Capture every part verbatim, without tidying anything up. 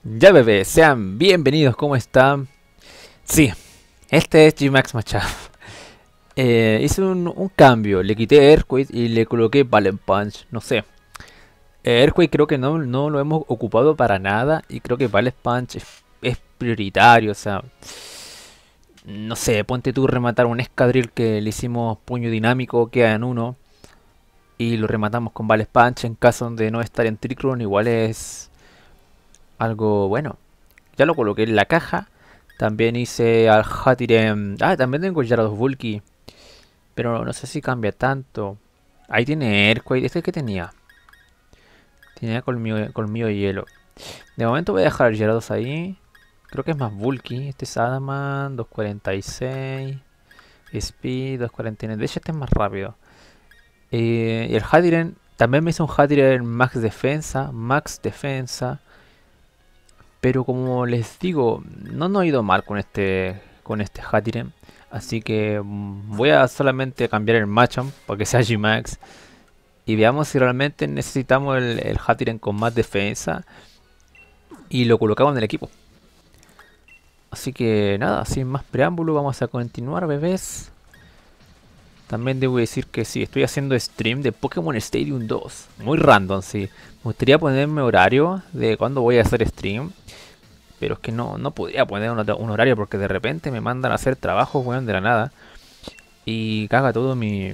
Ya bebés, sean bienvenidos, ¿cómo están? Sí, este es G-Max Machado. Eh, hice un, un cambio, le quité Earthquake y le coloqué Balance Punch, no sé. Eh, Earthquake creo que no, no lo hemos ocupado para nada y creo que Balance Punch es, es prioritario, o sea, no sé, ponte tú rematar un escadril que le hicimos puño dinámico, queda en uno y lo rematamos con Balance Punch en caso de no estar en Trick Room, igual es algo bueno. Ya lo coloqué en la caja. También hice al Hatiren. Ah, también tengo Gyarados Bulky. Pero no sé si cambia tanto. Ahí tiene Earthquake. ¿Este que tenía? Tenía colmillo, colmillo de hielo. De momento voy a dejar el Gyarados ahí. Creo que es más Bulky. Este es Adaman. doscientos cuarenta y seis. Speed. doscientos cuarenta y nueve. De hecho este es más rápido. Eh, y el Hatiren. También me hizo un Hatiren Max Defensa. Max Defensa. Pero como les digo, no nos ha ido mal con este con este Hatiren. Así que mm, voy a solamente cambiar el Machamp para que sea G-Max. Y veamos si realmente necesitamos el, el Hatiren con más defensa. Y lo colocamos en el equipo. Así que nada, sin más preámbulo, vamos a continuar, bebés. También debo decir que sí, estoy haciendo stream de Pokémon Stadium dos. Muy random, sí. Me gustaría ponerme horario de cuándo voy a hacer stream. Pero es que no, no podría poner un, un horario porque de repente me mandan a hacer trabajos, weón, de la nada. Y caga todo mi,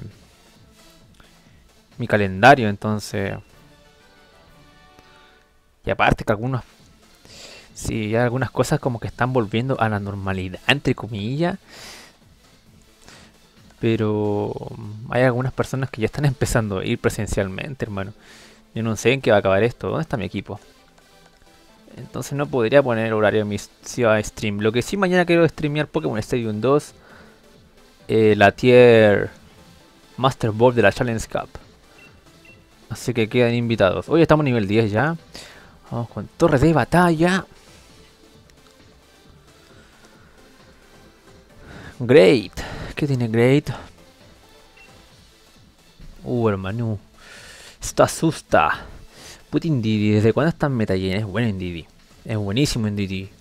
mi calendario, entonces... Y aparte que algunos... Sí, hay algunas cosas como que están volviendo a la normalidad, entre comillas. Pero hay algunas personas que ya están empezando a ir presencialmente, hermano. Yo no sé en qué va a acabar esto. ¿Dónde está mi equipo? Entonces no podría poner horario en mi stream. Lo que sí mañana quiero streamear Pokémon Stadium dos. Eh, la tier Master Ball de la Challenge Cup. Así que quedan invitados. Hoy estamos nivel diez ya. Vamos con torre de batalla. Great. ¿Qué tiene Great? Uh, hermano. Esto asusta. Puta Indeedee, ¿desde cuándo está en Metagame? Es bueno Indeedee. Es buenísimo Indeedee.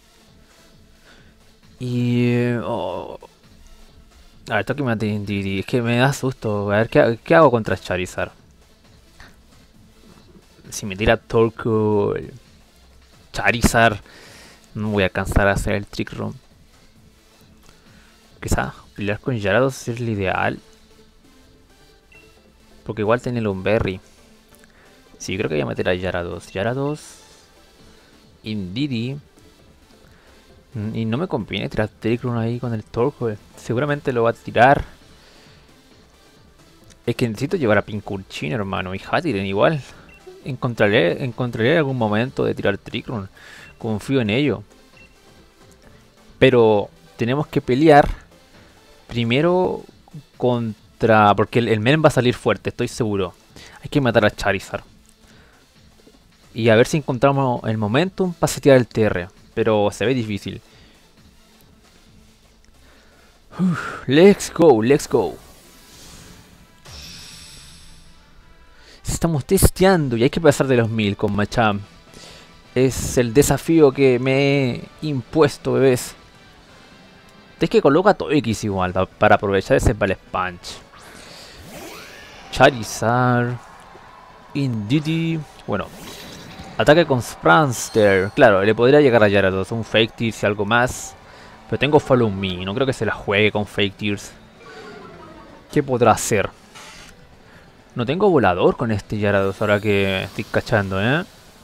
Y... Oh. A ver, toque mate Indeedee. Es que me da susto. A ver, ¿qué, qué hago contra Charizard? Si me tira Torkoal, Charizard, no voy a alcanzar a hacer el Trick Room. Quizá pelear con Gyarados es el ideal. Porque igual tiene el Lumberry. Sí, creo que voy a meter a Gyarados. Gyarados. Indeedee. Y no me conviene tirar Trick Room ahí con el Torkoal. Seguramente lo va a tirar. Es que necesito llevar a Pincurchin, hermano. Y Hatiren igual. Encontraré, encontraré algún momento de tirar Trick Room. Confío en ello. Pero tenemos que pelear primero contra... Porque el, el Men va a salir fuerte, estoy seguro. Hay que matar a Charizard. Y a ver si encontramos el momentum para setear el T R. Pero se ve difícil. Uf, let's go, let's go. Estamos testeando y hay que pasar de los mil con Machamp. Es el desafío que me he impuesto, bebés. Es que coloca todo X igual para aprovechar ese Balance Punch. Charizard. Indeedee. Bueno. Ataque con Spranster. Claro, le podría llegar a Gyarados. Un Fake Tears y algo más. Pero tengo Follow Me. No creo que se la juegue con Fake Tears. ¿Qué podrá hacer? No tengo volador con este Gyarados ahora que estoy cachando, ¿eh?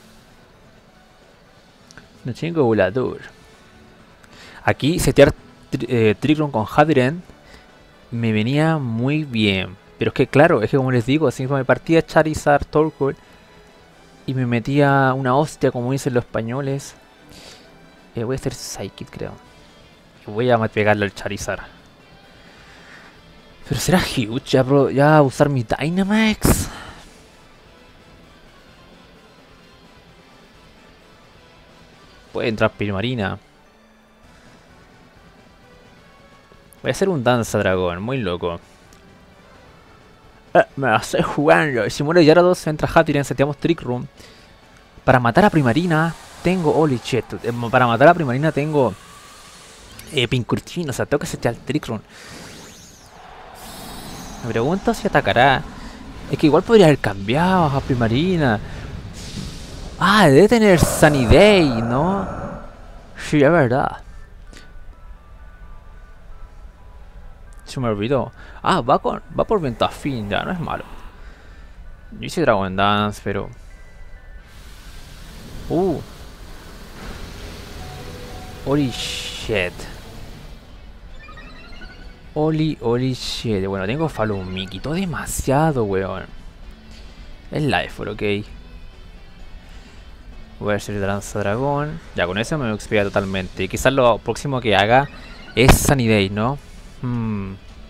No tengo volador. Aquí setear eh, Trick Room con Hatiren me venía muy bien. Pero es que claro, es que como les digo, así me partía Charizard, Torkoal y me metía una hostia como dicen los españoles. Eh, voy a hacer Psychic, creo. Y voy a pegarle al Charizard. Pero será huge ya, bro, ya usar mi Dynamax. Puede entrar Primarina. Voy a hacer un Danza Dragón, muy loco. Eh, me la estoy jugando. Si muere Gyarados, entra Hatiren, seteamos Trick Room. Para matar a Primarina. tengo, holy shit, eh, para matar a Primarina tengo eh, Pincurchin, o sea, tengo que setear el Trick Room. Me pregunto si atacará. Es que igual podría haber cambiado a Primarina. Ah, debe tener Sunny Day, ¿no? Sí, es verdad. Se me olvidó. Ah, va con va por Ventafin, ya, no es malo. Yo hice Dragon Dance, pero... Uh. Holy shit. Holy, holy shit. Bueno, tengo Falun, me quitó demasiado, weón. Es Life, ok. Voy a hacer Danza Dragón. Ya, con eso me lo expira totalmente. Y quizás lo próximo que haga es Sunny Day, ¿no? Hmm.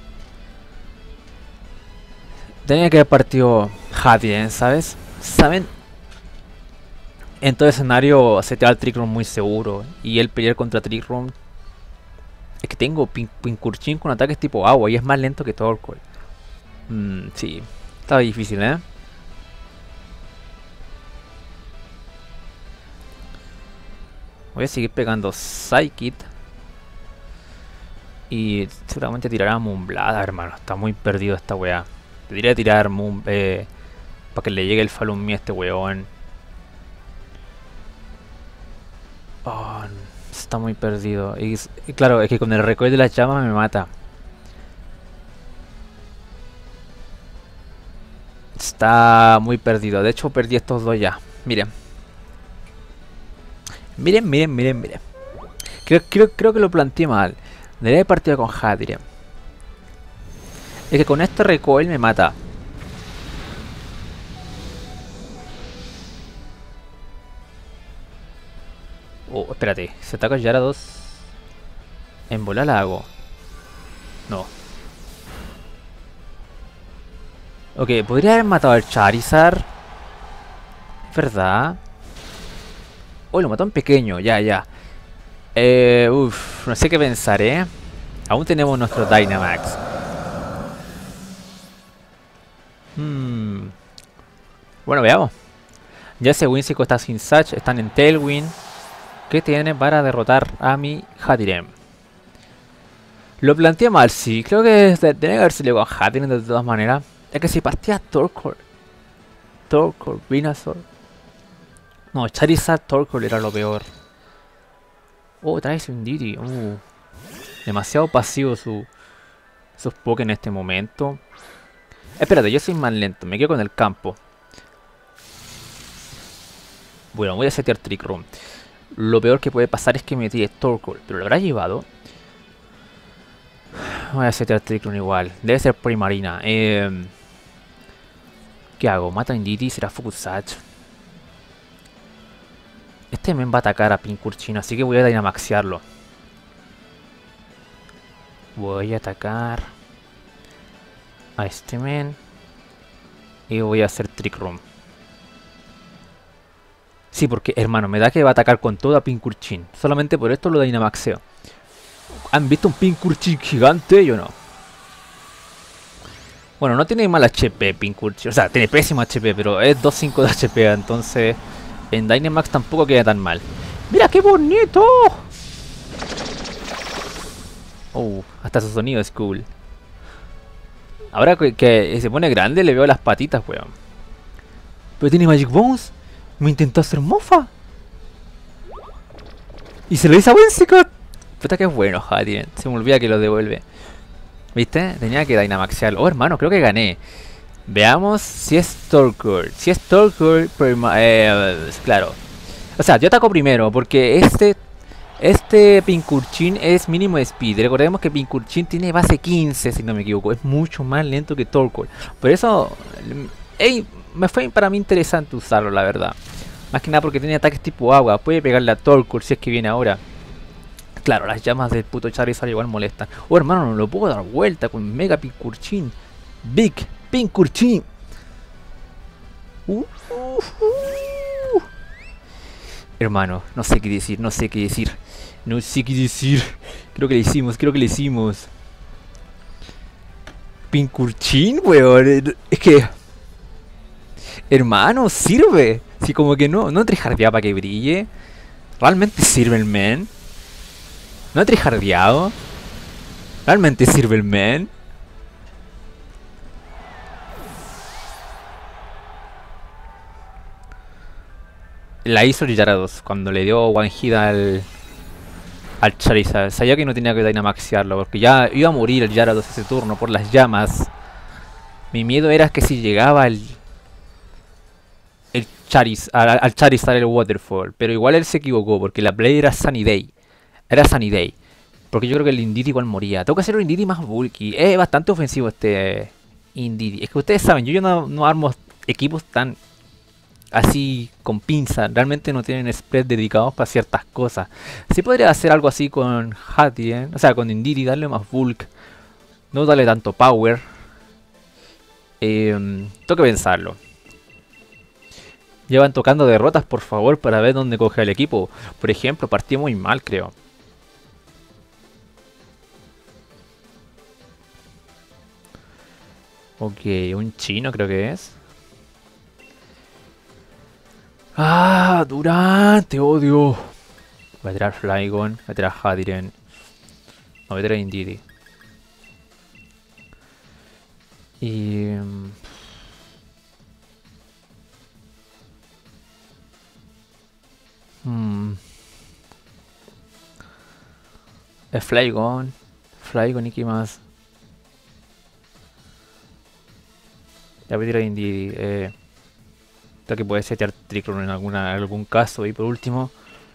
Tenía que haber partido Hatien, ¿sabes? ¿Saben? En todo escenario se te va el Trick Room muy seguro. Y el pelear contra Trick Room... Es que tengo Pin Pincurchin con ataques tipo agua y es más lento que Torkoal. Hmm, sí. Estaba difícil, ¿eh? Voy a seguir pegando Psychic. Y seguramente tirará Moonblade, hermano. Está muy perdido esta weá. Debería tirar Moon... Eh, para que le llegue el Falun a este weón. Oh, está muy perdido. Y, y claro, es que con el recoil de las llamas me mata. Está muy perdido. De hecho, perdí estos dos ya. Miren. Miren, miren, miren, miren. Creo, creo, creo que lo planteé mal. Debería haber partido con Hatire. Es que con este recoil me mata. Oh, espérate. Se ataca Gyarados. En bola la hago. No. Ok, podría haber matado al Charizard. ¿Verdad? Oh, lo mató en pequeño. Ya, ya. Eh, uff, no sé qué pensar, ¿eh? Aún tenemos nuestro Dynamax. Hmm. Bueno, veamos. Ya ese Whimsicott está sin Satch, están en Tailwind. ¿Qué tiene para derrotar a mi Hatirem? Lo planteé mal, sí. Creo que tenía que haber salido con Hatirem de todas maneras. Es que si partía Torkoal, Torkoal, Venusaur. No, Charizard, Torkoal era lo peor. Oh, trae su Indeedee. Uh. Demasiado pasivo su, sus Poké en este momento. Espérate, yo soy más lento. Me quedo con el campo. Bueno, voy a setear Trick Room. Lo peor que puede pasar es que me tire Torkoal. Pero lo habrá llevado. Voy a setear Trick Room igual. Debe ser Primarina. Eh, ¿Qué hago? ¿Mata a Indeedee? ¿Será Focus Satch? Este men va a atacar a Pincurchin, así que voy a Dynamaxearlo. Voy a atacar a este men. Y voy a hacer Trick Room. Sí, porque hermano, me da que va a atacar con todo a Pincurchin. Solamente por esto lo Dynamaxeo. ¿Han visto un Pincurchin gigante? Yo no. Bueno, no tiene mal H P Pincurchin. O sea, tiene pésimo H P, pero es dos punto cinco de H P. Entonces, en Dynamax tampoco queda tan mal. ¡Mira qué bonito! Oh, hasta su sonido es cool. Ahora que, que se pone grande le veo las patitas, weón. Pero tiene Magic Bones. Me intentó hacer mofa. Y se lo hizo a Whimsicott. Puta que bueno, Hatien. Se me olvida que lo devuelve. ¿Viste? Tenía que Dynamaxearlo. Oh, hermano, creo que gané. Veamos si es Torkoal. Si es Torkoal, eh, claro. O sea, yo ataco primero porque este este Pincurchin es mínimo de speed. Recordemos que Pincurchin tiene base quince, si no me equivoco. Es mucho más lento que Torkoal. Por eso, hey, me fue para mí interesante usarlo, la verdad. Más que nada porque tiene ataques tipo agua. Puede pegarle a Torkoal si es que viene ahora. Claro, las llamas del puto Charizard igual molestan. Oh, hermano, no lo puedo dar vuelta con Mega Pincurchin. Big Pincurchin. Uh, uh, uh. Hermano, no sé qué decir, no sé qué decir. No sé qué decir. Creo que le hicimos, creo que le hicimos. Pincurchin, weón. Es que... Hermano, sirve. Si como que no, no tryhardeaba para que brille. ¿Realmente sirve el men? ¿No he trijardeado? ¿Realmente sirve el men? La hizo el Gyarados cuando le dio one hit al, al Charizard. Sabía que no tenía que Dynamaxearlo porque ya iba a morir el Gyarados ese turno por las llamas. Mi miedo era que si llegaba el, el Charizard, al, al Charizard el Waterfall. Pero igual él se equivocó porque la play era Sunny Day. Era Sunny Day. Porque yo creo que el Indeedee igual moría. Tengo que hacer un Indeedee más bulky. Es bastante ofensivo este Indeedee. Es que ustedes saben, yo, yo no, no armo equipos tan así con pinza. Realmente no tienen spread dedicados para ciertas cosas. Sí podría hacer algo así con Hattie, o sea, con Indeedee, darle más bulk. No darle tanto power. Eh, tengo que pensarlo. Llevan tocando derrotas, por favor, para ver dónde coge el equipo. Por ejemplo, partió muy mal, creo. Ok, un chino creo que es. ¡Ah! Durant, te odio. Voy a tirar Flygon, voy a tirar Hadiren. No, voy a tirar Indeedee. Y... Hmm. Es Flygon. Flygon y qué más. Ya voy a tirar Indeedee. Eh, creo que puede setear Trickroom en alguna, algún caso. Y por último...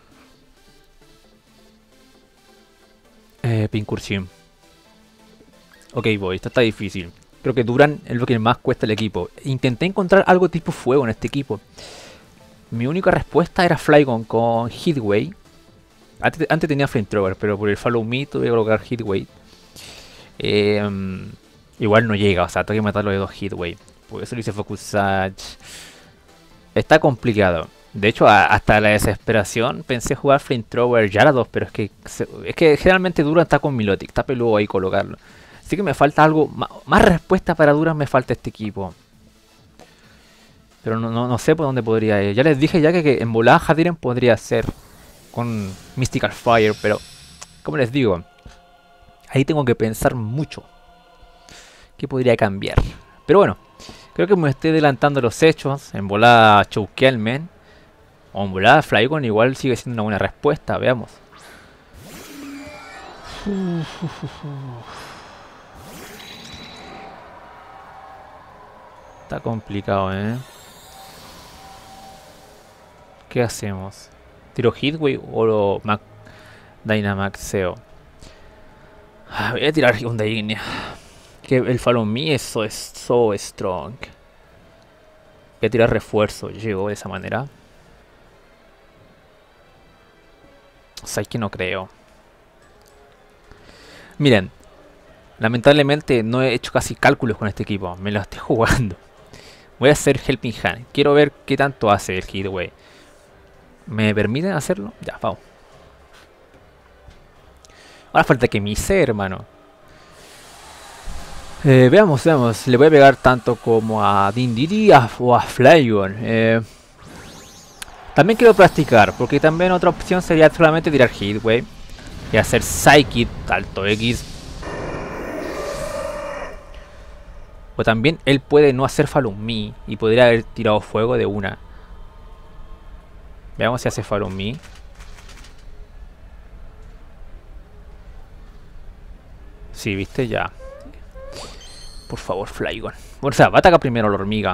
Eh, Pincursion. Ok, voy. Esto está difícil. Creo que Durant es lo que más cuesta el equipo. Intenté encontrar algo tipo fuego en este equipo. Mi única respuesta era Flygon con Heatwave. Antes, antes tenía Flamethrower, pero por el Follow Me tuve que colocar Heatwave. Eh, igual no llega, o sea, tengo que matarlo de dos Heatwave. Por eso lo hice Focus Sash. Está complicado. De hecho, a, hasta la desesperación pensé jugar Flamethrower Gyarados, pero es que es que generalmente Durant está con Milotic, está peludo ahí colocarlo. Así que me falta algo, más, más respuesta para Durant me falta este equipo. Pero no, no, no sé por dónde podría ir. Ya les dije ya que, que en volada Hadiren podría ser con Mystical Fire, pero como les digo, ahí tengo que pensar mucho qué podría cambiar. Pero bueno, creo que me estoy adelantando los hechos. En volada Choukelmen o en volada Flygon igual sigue siendo una buena respuesta, veamos. Está complicado, eh. ¿Qué hacemos? ¿Tiro Heatwave o lo Mac Dynamaxeo? Ah, voy a tirar Onda Ignea. Que el Follow Me es so, es so strong. Voy a tirar refuerzo. Llegó de esa manera. O sea, es que no creo. Miren. Lamentablemente no he hecho casi cálculos con este equipo. Me lo estoy jugando. Voy a hacer Helping Hand. Quiero ver qué tanto hace el Heatwave. ¿Me permiten hacerlo? Ya, vamos. Ahora falta que me hice, hermano. Eh, veamos, veamos. Le voy a pegar tanto como a Indeedee o a Flygon. Eh, también quiero practicar, porque también otra opción sería solamente tirar Heatwave y hacer Psychic, Alto X. O también él puede no hacer Follow Me y podría haber tirado fuego de una. Veamos si hace Follow Me. Sí, viste, ya. Por favor, Flygon. Bueno, o sea, va a atacar primero la hormiga.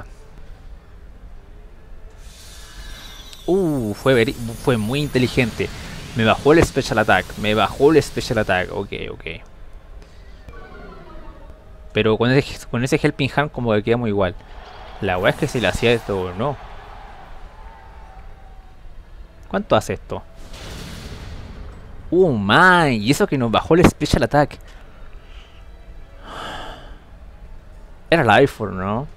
Uh, fue, fue muy inteligente. Me bajó el Special Attack. Me bajó el Special Attack. Ok, ok. Pero con ese, con ese Helping Hand como que quedamos igual. La weá es que si le hacía esto o no. ¿Cuánto hace esto? Uh, man. Y eso que nos bajó el Special Attack. Era la iPhone, ¿no?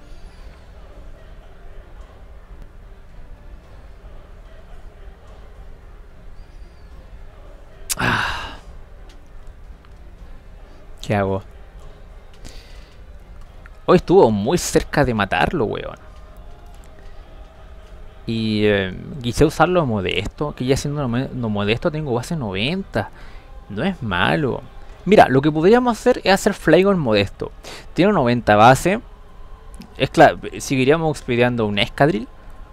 Ah. ¿Qué hago? Hoy estuvo muy cerca de matarlo, weón. Y eh, quise usarlo modesto, que ya siendo no, me- no modesto tengo base noventa. No es malo. Mira, lo que podríamos hacer es hacer Flygon modesto. Tiene noventa base. Es claro, seguiríamos expediando un Escadril.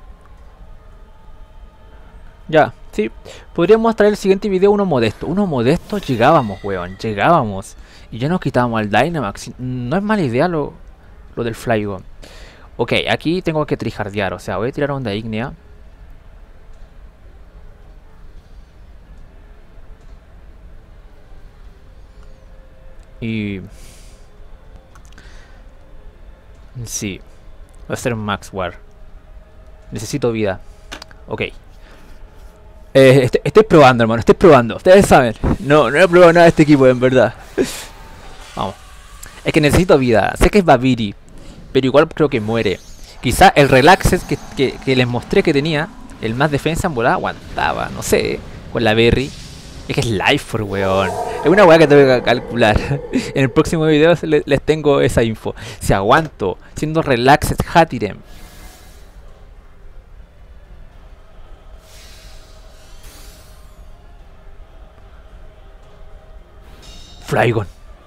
Ya, sí. Podríamos traer el siguiente video uno modesto. Uno modesto llegábamos, weón. Llegábamos. Y ya nos quitábamos al Dynamax. No es mala idea lo, lo del Flygon. Ok, aquí tengo que trijardear. O sea, voy a tirar onda ígnea. Y... sí. Va a ser un Max War. Necesito vida. Ok. Eh, estoy, estoy probando, hermano. Estoy probando. Ustedes saben. No, no he probado nada de este equipo, en verdad. Vamos. Es que necesito vida. Sé que es Babiri. Pero igual creo que muere. Quizá el Relaxes que, que, que les mostré que tenía. El más defensa en volada aguantaba. No sé. Con la Berry. Es que es Life for weón. Es una weá que tengo que calcular. En el próximo video les, les tengo esa info. Si aguanto. Siendo Relaxed Hatirem. Flygon.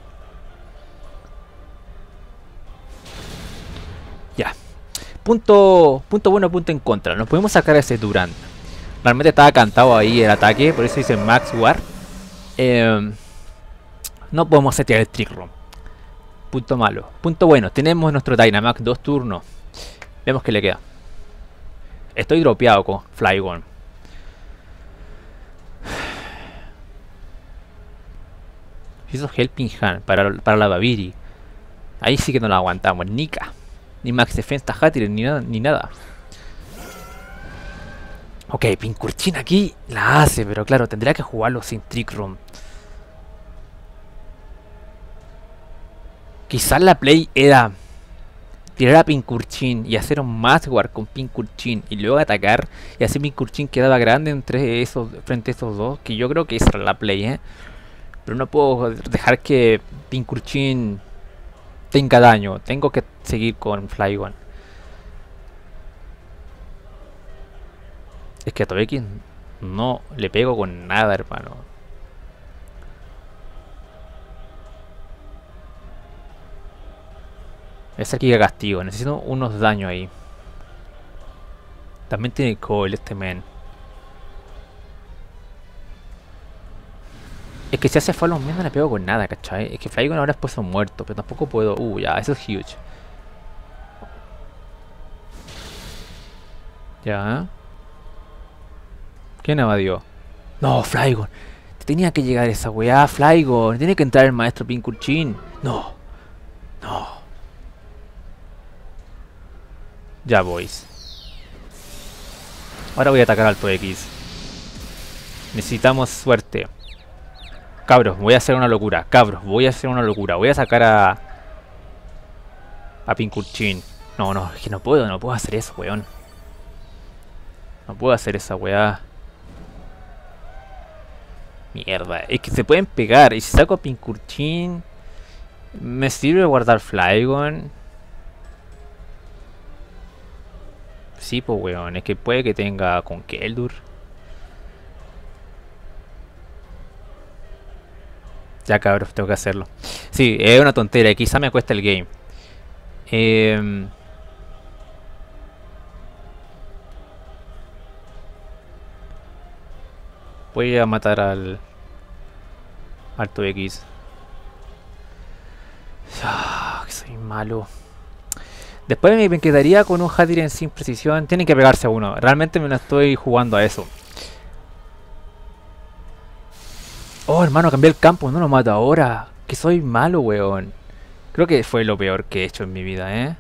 Ya. Punto, punto bueno, punto en contra. Nos podemos sacar a ese Durant. Realmente estaba cantado ahí el ataque. Por eso dice Max War. Eh, no podemos setear el Trick Room. Punto malo. Punto bueno. Tenemos nuestro Dynamax. Dos turnos. Vemos que le queda. Estoy dropeado con Flygon. Hizo Helping Hand para, para la Babiri. Ahí sí que no la aguantamos. Nika. Ni Max Defense Hatir ni nada, ni nada. Ok, Pincurchin aquí la hace, pero claro, tendría que jugarlo sin Trick Room. Quizás la play era tirar a Pincurchin y hacer un Mass War con Pincurchin y luego atacar y así Pincurchin quedaba grande entre esos, frente a esos dos, que yo creo que esa era la play, ¿eh? Pero no puedo dejar que Pincurchin tenga daño. Tengo que seguir con Flygon. Es que a Togekiss no le pego con nada, hermano. Es aquí que castigo. Necesito unos daños ahí. También tiene Coil este men. Es que si hace follow me no le pego con nada, ¿cachai? Es que Flygon ahora es puesto muerto, pero tampoco puedo... Uh, ya, eso es huge. Ya. ¿Quién evadió? No, Flygon. Tenía que llegar esa weá, Flygon. Tiene que entrar el maestro Pincurchin. No. No. Ya, boys. Ahora voy a atacar al Togekiss. Necesitamos suerte. Cabros, voy a hacer una locura. Cabros, voy a hacer una locura. Voy a sacar a... a Pincurchin. No, no, es que no puedo, no puedo hacer eso, weón. No puedo hacer esa weá. Mierda, es que se pueden pegar. Y si saco a Pincurchin, ¿me sirve guardar Flygon? Sí, pues weón, es que puede que tenga con Keldur. Ya cabros, tengo que hacerlo. Sí, es una tontería, quizá me cuesta el game. Eh... Voy a matar al... al Togekiss. Ah, que soy malo. Después me quedaría con un Hadiren sin precisión. Tienen que pegarse a uno. Realmente me lo estoy jugando a eso. Oh, hermano, cambié el campo. No lo mato ahora. Que soy malo, weón. Creo que fue lo peor que he hecho en mi vida, ¿eh?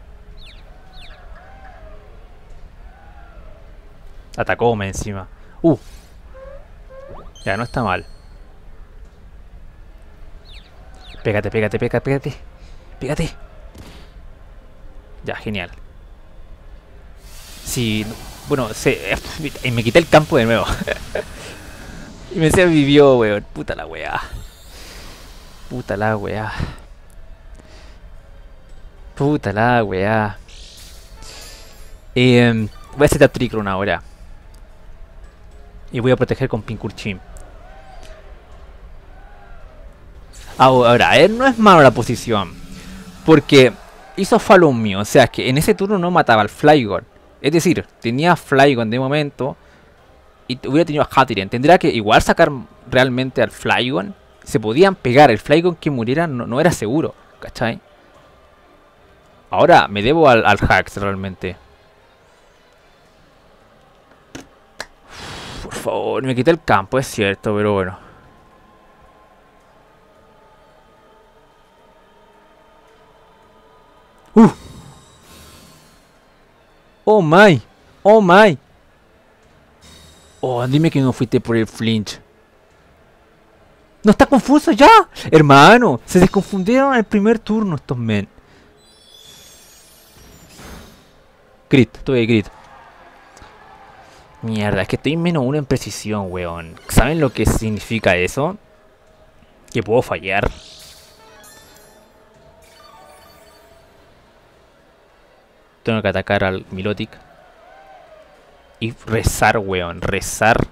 Atacóme encima. Uh. Ya, no está mal. Pégate, pégate, pégate, pégate. Pégate. Ya, genial. Sí, bueno, se, y me quité el campo de nuevo. Y me se vivió, weón. Puta la weá. Puta la weá. Puta la weá. Eh, Voy a hacer a Trickroom ahora. Y voy a proteger con Pinkurchin. Ahora, él no es malo la posición. Porque hizo Follow Me. O sea, que en ese turno no mataba al Flygon. Es decir, tenía Flygon de momento. Y hubiera tenido a Hatterene. Tendría que igual sacar realmente al Flygon. Se podían pegar. El Flygon que muriera no, no era seguro. ¿Cachai? Ahora me debo al, al Hax realmente. Por favor, me quité el campo, es cierto, pero bueno. Uh. Oh my. Oh my. Oh, dime que no fuiste por el flinch. ¿No está confuso ya? Hermano, se desconfundieron el primer turno estos men. Crit, tuve crit. Mierda, es que estoy menos uno en precisión, weón. ¿Saben lo que significa eso? Que puedo fallar. Tengo que atacar al Milotic. Y rezar, weón, rezar.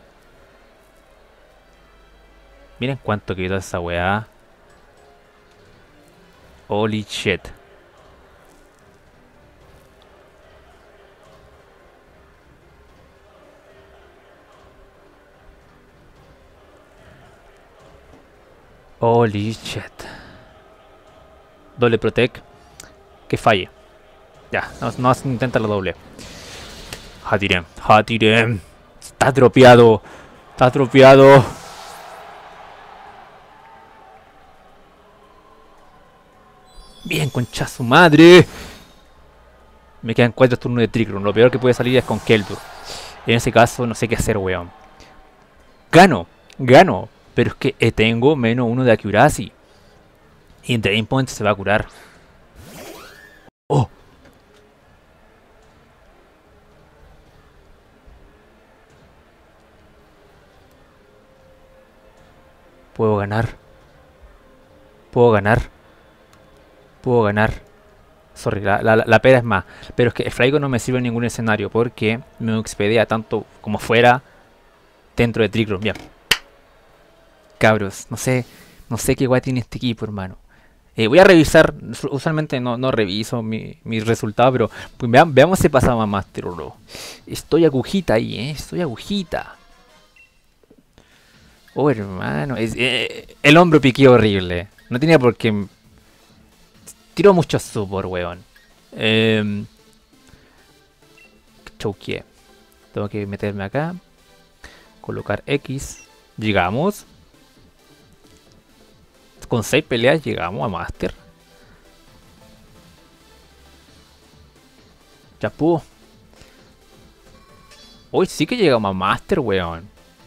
Miren cuánto quedó esa weá. Holy shit. Holy shit. Doble protect. Que falle. Ya, no, no intenta la doble. Hatterene, Hatterene. Está dropeado. Está dropeado. Bien, concha su madre. Me quedan cuatro turnos de Trickroom. Lo peor que puede salir es con Keldurr. En ese caso no sé qué hacer, weón. Gano, gano. Pero es que tengo menos uno de accuracy. Y en Drain Point se va a curar. Oh. Puedo ganar. Puedo ganar. Puedo ganar. Sorry, la, la, la pera es más. Pero es que el Flygon no me sirve en ningún escenario. Porque me expedea tanto como fuera dentro de Trickroom. Bien. Cabros, no sé. No sé qué guay tiene este equipo, hermano. Eh, voy a revisar. Usualmente no, no reviso mis mi resultados. Pero pues, veamos, veamos si pasaba Master bro. Estoy agujita ahí, eh. Estoy agujita. Oh, hermano. Es, eh, el hombro piqué horrible. No tenía por qué. Tiro mucho support, weón. Eh, choqué. Tengo que meterme acá. Colocar X. Llegamos. Con seis peleas llegamos a Master. Ya pudo. Hoy sí que llegamos a Master, weón.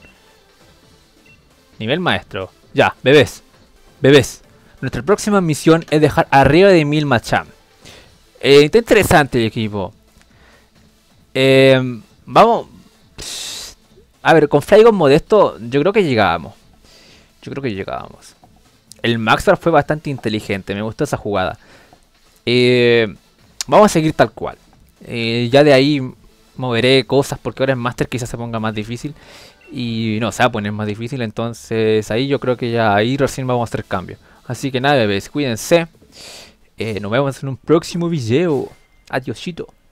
Nivel maestro. Ya, bebés. Bebés. Nuestra próxima misión es dejar arriba de mil Machamp. Eh, está interesante el equipo. Eh, vamos. A ver, con Flygon modesto, yo creo que llegábamos. Yo creo que llegábamos. El Maxwell fue bastante inteligente. Me gustó esa jugada. Eh, vamos a seguir tal cual. Eh, ya de ahí moveré cosas porque ahora en Master quizás se ponga más difícil. Y no, se va a poner más difícil. Entonces ahí yo creo que ya ahí recién vamos a hacer cambio. Así que nada, bebés, cuídense. Eh, nos vemos en un próximo video. Adiósito.